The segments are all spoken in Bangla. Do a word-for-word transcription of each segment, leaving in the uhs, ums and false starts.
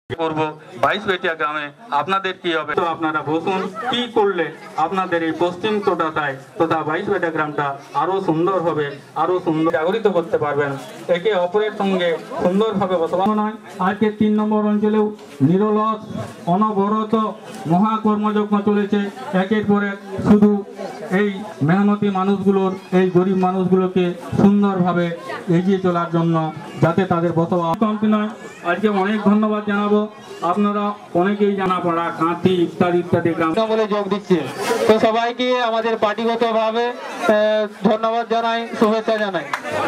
করব বাইশ বেটিয়া গ্রামে আপনাদের কি হবে তো আপনারা বসুন কি করলে আপনাদের এই পশ্চিম তোটাসাই তথা বাইশ বেটিয়া গ্রামটা আরো সুন্দর হবে, আরো সুন্দর জাগরিত করতে পারবেন, একে অপরের সঙ্গে সুন্দরভাবে বসবাস নয়। আজকে তিন নম্বর অঞ্চলেও নিরলস অনবরত মহাকর্মযজ্ঞ চলেছে। একের পর এক শুধু এই মেহনতি মানুষগুলোর, এই গরিব মানুষগুলোকে সুন্দরভাবে এগিয়ে চলার জন্য, যাতে তাদের বসবাস কমতি নয়। আজকে অনেক ধন্যবাদ জানাবো, আপনারা অনেকেই জানা পড়া কাঁথি ইত্যাদি ইত্যাদি গ্রাম বলে যোগ দিচ্ছে। তো সবাইকে আমাদের পার্টিগতভাবে ধন্যবাদ জানাই, শুভেচ্ছা জানাই।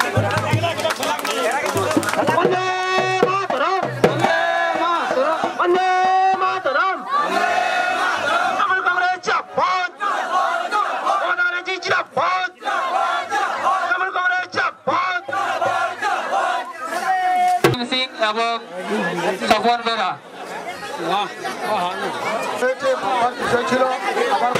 এবং তখন বেরা ছিল আমার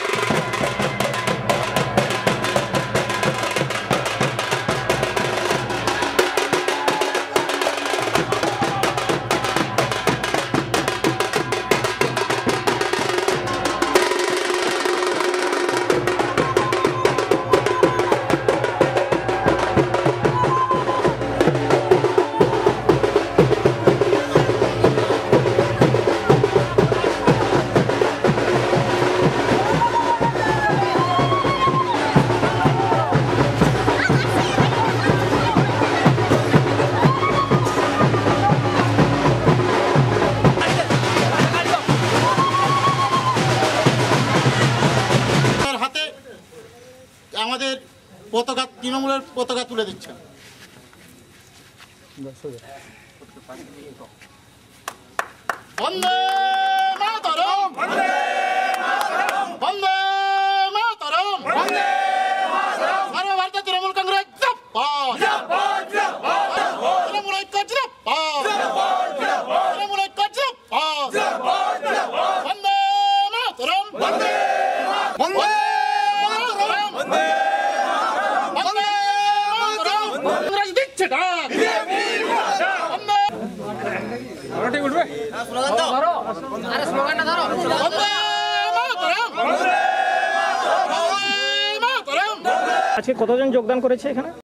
আমাদের পতাকা, তৃণমূলের পতাকা তুলে দিচ্ছেন। বন্দে মাতরম, বন্দে মাতরম, বন্দে মাতরম, বন্দে মাতরম। সর্বভারতীয় তৃণমূল কংগ্রেস জিন্দাবাদ, জিন্দাবাদ, জিন্দাবাদ। তৃণমূল ঐক্য জিন্দাবাদ, জিন্দাবাদ, জিন্দাবাদ। তৃণমূল ঐক্য জিন্দাবাদ, জিন্দাবাদ, জিন্দাবাদ। বন্দে মাতরম, বন্দে মাতরম, বন্দে মাতরম, বন্দে আজকে কতজন যোগদান করেছে এখানে?